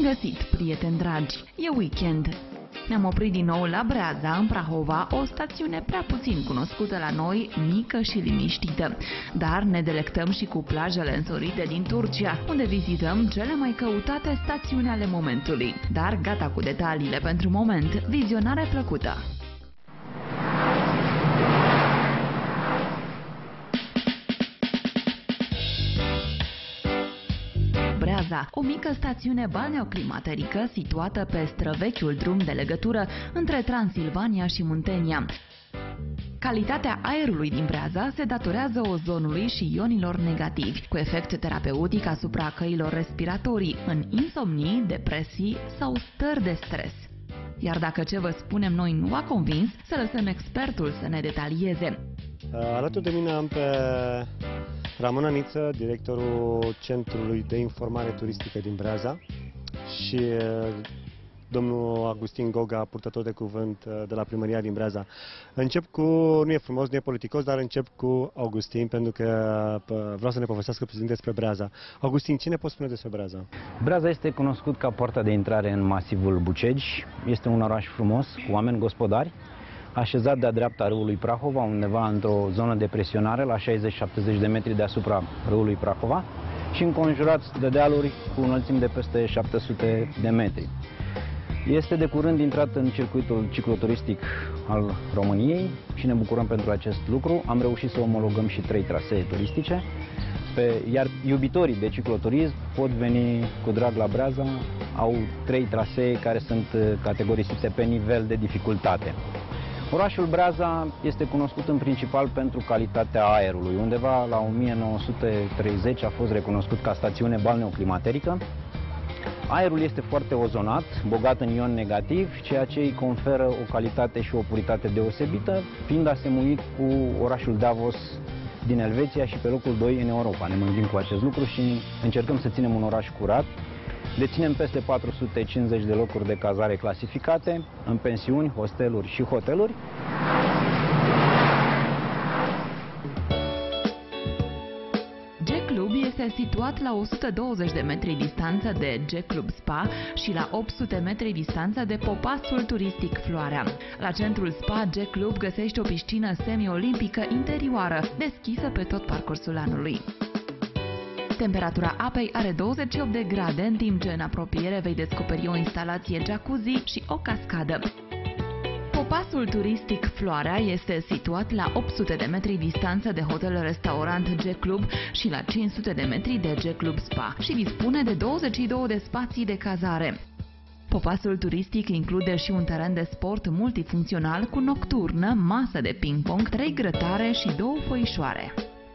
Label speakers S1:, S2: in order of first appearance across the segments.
S1: Bun găsit, prieteni dragi! E weekend. Ne-am oprit din nou la Breaza, în Prahova, o stațiune prea puțin cunoscută la noi, mică și liniștită. Dar ne delectăm și cu plajele însorite din Turcia, unde vizităm cele mai căutate stațiuni ale momentului. Dar gata cu detaliile pentru moment, vizionare plăcută! Breaza, o mică stațiune balneoclimaterică situată pe străvechiul drum de legătură între Transilvania și Muntenia. Calitatea aerului din Breaza se datorează ozonului și ionilor negativi, cu efect terapeutic asupra căilor respiratorii, în insomnii, depresii sau stări de stres. Iar dacă ce vă spunem noi nu v-a convins, să lăsăm expertul să ne detalieze.
S2: Alături de mine am pe Ramona Niță, directorul Centrului de Informare Turistică din Breaza, și domnul Augustin Goga, purtător de cuvânt de la Primăria din Breaza. Încep cu, nu e frumos, nu e politicos, dar încep cu Augustin, pentru că vreau să ne povestească puțin despre Breaza. Augustin, ce ne poți spune despre Breaza?
S3: Breaza este cunoscut ca poarta de intrare în masivul Bucegi. Este un oraș frumos, cu oameni gospodari, așezat de-a dreapta râului Prahova, undeva într-o zonă de presionare la 60-70 de metri deasupra râului Prahova și înconjurat de dealuri cu înălțimi de peste 700 de metri. Este de curând intrat în circuitul cicloturistic al României și ne bucurăm pentru acest lucru. Am reușit să omologăm și 3 trasee turistice, iar iubitorii de cicloturism pot veni cu drag la Breaza. Au 3 trasee care sunt categorisite pe nivel de dificultate. Orașul Breaza este cunoscut în principal pentru calitatea aerului. Undeva la 1930 a fost recunoscut ca stațiune balneoclimaterică. Aerul este foarte ozonat, bogat în ion negativ, ceea ce îi conferă o calitate și o puritate deosebită, fiind asemuit cu orașul Davos din Elveția și pe locul 2 în Europa. Ne mândrim cu acest lucru și încercăm să ținem un oraș curat. Deținem peste 450 de locuri de cazare clasificate, în pensiuni, hosteluri și hoteluri.
S1: G-Club este situat la 120 de metri distanță de G-Club Spa și la 800 metri distanță de Popasul turistic Floarea. La centrul Spa, G-Club găsești o piscină semi-olimpică interioară, deschisă pe tot parcursul anului. Temperatura apei are 28 de grade, în timp ce în apropiere vei descoperi o instalație jacuzzi și o cascadă. Popasul turistic Floarea este situat la 800 de metri distanță de hotel-restaurant G-Club și la 500 de metri de G-Club Spa și dispune de 22 de spații de cazare. Popasul turistic include și un teren de sport multifuncțional cu nocturnă, masă de ping-pong, 3 grătare și 2 foișoare.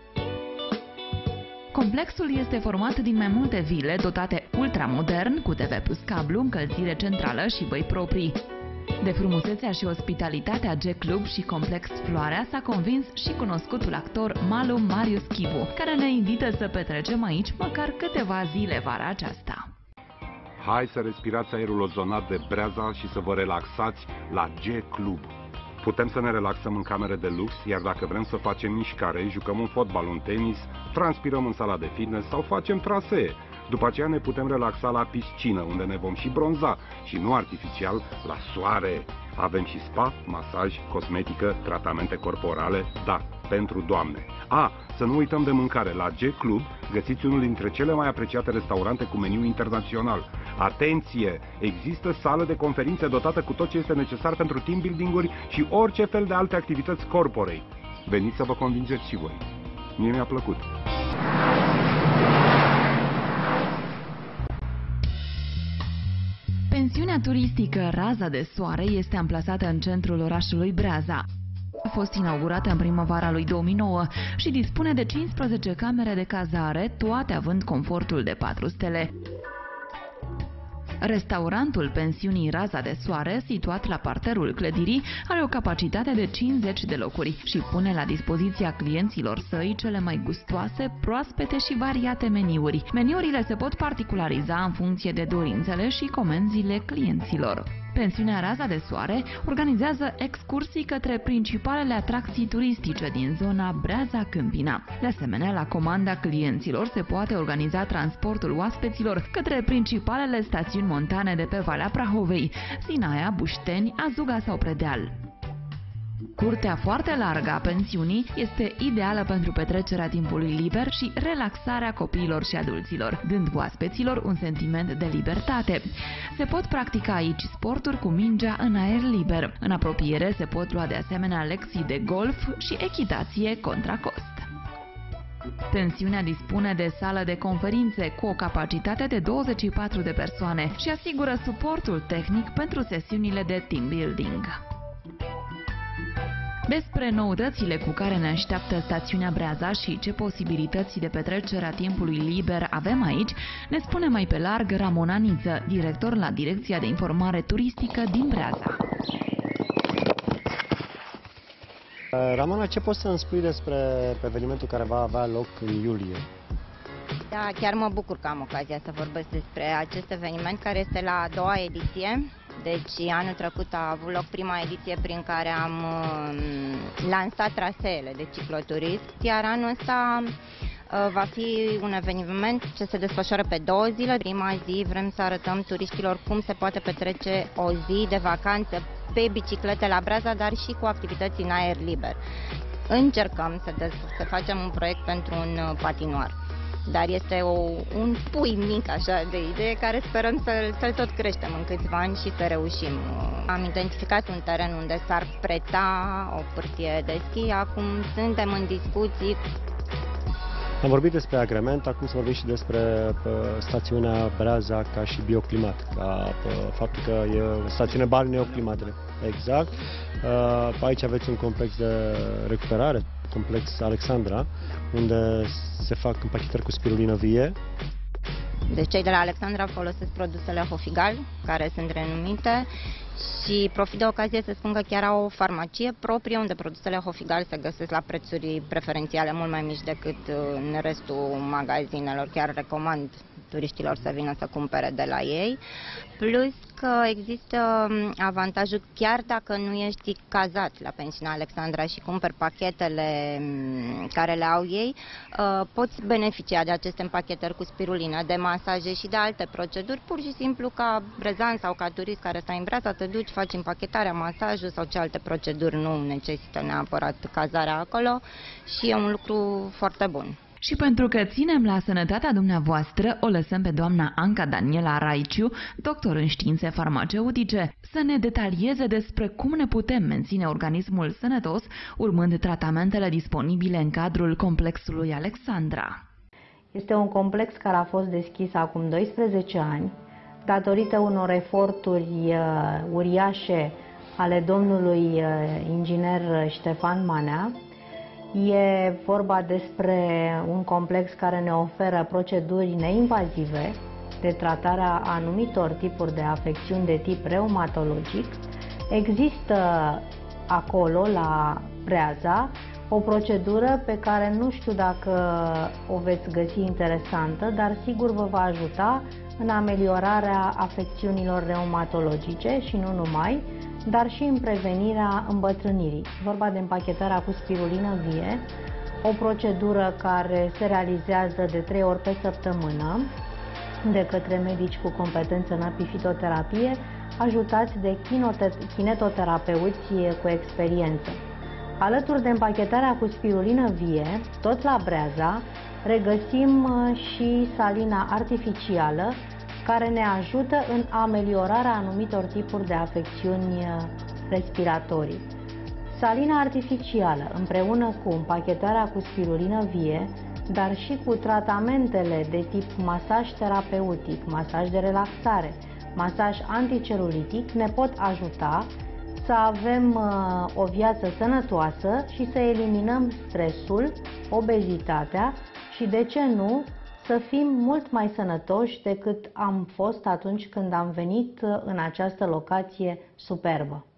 S1: Complexul este format din mai multe vile dotate ultramodern, cu TV plus cablu, încălzire centrală și băi proprii. De frumusețea și ospitalitatea G-Club și Complex Floarea s-a convins și cunoscutul actor Malu Marius Chivu, care ne invită să petrecem aici măcar câteva zile vara aceasta.
S4: Hai să respirați aerul ozonat de Breaza și să vă relaxați la G-Club. Putem să ne relaxăm în camere de lux, iar dacă vrem să facem mișcare, jucăm un fotbal, un tenis, transpirăm în sala de fitness sau facem trasee. După aceea ne putem relaxa la piscină, unde ne vom și bronza, și nu artificial, la soare. Avem și spa, masaj, cosmetică, tratamente corporale, da, pentru doamne. Să nu uităm de mâncare. La G-Club găsiți unul dintre cele mai apreciate restaurante cu meniu internațional. Atenție! Există sală de conferințe dotată cu tot ce este necesar pentru team building-uri și orice fel de alte activități corporate. Veniți să vă convingeți și voi. Mie mi-a plăcut.
S1: Pensiunea turistică Raza de Soare este amplasată în centrul orașului Breaza. A fost inaugurată în primăvara lui 2009 și dispune de 15 camere de cazare, toate având confortul de 4 stele. Restaurantul pensiunii Raza de Soare, situat la parterul clădirii, are o capacitate de 50 de locuri și pune la dispoziția clienților săi cele mai gustoase, proaspete și variate meniuri. Meniurile se pot particulariza în funcție de dorințele și comenzile clienților. Pensiunea Raza de Soare organizează excursii către principalele atracții turistice din zona Breaza-Câmpina. De asemenea, la comanda clienților se poate organiza transportul oaspeților către principalele stațiuni montane de pe Valea Prahovei, Sinaia, Bușteni, Azuga sau Predeal. Curtea foarte largă a pensiunii este ideală pentru petrecerea timpului liber și relaxarea copiilor și adulților, dând oaspeților un sentiment de libertate. Se pot practica aici sporturi cu mingea în aer liber. În apropiere se pot lua de asemenea lecții de golf și echitație contra cost. Pensiunea dispune de sală de conferințe cu o capacitate de 24 de persoane și asigură suportul tehnic pentru sesiunile de team building. Despre noutățile cu care ne așteaptă stațiunea Breaza și ce posibilități de petrecere a timpului liber avem aici, ne spune mai pe larg Ramona Niță, director la Direcția de Informare Turistică din Breaza.
S2: Ramona, ce poți să îmi spui despre evenimentul care va avea loc în iulie?
S5: Da, chiar mă bucur că am ocazia să vorbesc despre acest eveniment, care este la a doua ediție. Deci anul trecut a avut loc prima ediție prin care am lansat traseele de cicloturism, iar anul ăsta va fi un eveniment ce se desfășoară pe 2 zile. Prima zi vrem să arătăm turiștilor cum se poate petrece o zi de vacanță pe biciclete la Breaza, dar și cu activități în aer liber. Încercăm să facem un proiect pentru un patinoar. Dar este un pui mic așa de idee care sperăm să-l tot creștem în câțiva ani și să reușim. Am identificat un teren unde s-ar preta o pârtie de schi, acum suntem în discuții.
S2: Am vorbit despre agrement, acum să vorbim și despre stațiunea Breaza ca și bioclimat, ca faptul că e o stațiune balneoclimatele. Exact. Aici aveți un complex de recuperare, complex Alexandra, unde se fac împachetări cu spirulină vie.
S5: Deci cei de la Alexandra folosesc produsele Hofigal, care sunt renumite, și profit de ocazie să spun că chiar au o farmacie proprie unde produsele Hofigal se găsesc la prețuri preferențiale mult mai mici decât în restul magazinelor. Chiar recomand turiștilor să vină să cumpere de la ei. Plus că există avantajul, chiar dacă nu ești cazat la pensiunea Alexandra și cumperi pachetele care le au ei, poți beneficia de aceste împachetări cu spirulină, de masaje și de alte proceduri, pur și simplu ca brezan sau ca turist care stai în Breaza, te duci, faci împachetarea, masajul sau ce alte proceduri nu necesită neapărat cazarea acolo și e un lucru foarte bun.
S1: Și pentru că ținem la sănătatea dumneavoastră, o lăsăm pe doamna Anca Daniela Raiciu, doctor în științe farmaceutice, să ne detalieze despre cum ne putem menține organismul sănătos, urmând tratamentele disponibile în cadrul complexului Alexandra.
S6: Este un complex care a fost deschis acum 12 ani, datorită unor eforturi uriașe ale domnului inginer Ștefan Manea. E vorba despre un complex care ne oferă proceduri neinvazive de tratare a anumitor tipuri de afecțiuni de tip reumatologic. Există acolo, la Breaza, o procedură pe care nu știu dacă o veți găsi interesantă, dar sigur vă va ajuta în ameliorarea afecțiunilor reumatologice și nu numai, dar și în prevenirea îmbătrânirii. Vorba de împachetarea cu spirulină vie, o procedură care se realizează de 3 ori pe săptămână de către medici cu competență în apifitoterapie, ajutați de kinetoterapeuți cu experiență. Alături de împachetarea cu spirulină vie, tot la Breaza, regăsim și salina artificială, care ne ajută în ameliorarea anumitor tipuri de afecțiuni respiratorii. Salina artificială, împreună cu împachetarea cu spirulină vie, dar și cu tratamentele de tip masaj terapeutic, masaj de relaxare, masaj anticelulitic, ne pot ajuta să avem o viață sănătoasă și să eliminăm stresul, obezitatea și, de ce nu, să fim mult mai sănătoși decât am fost atunci când am venit în această locație superbă.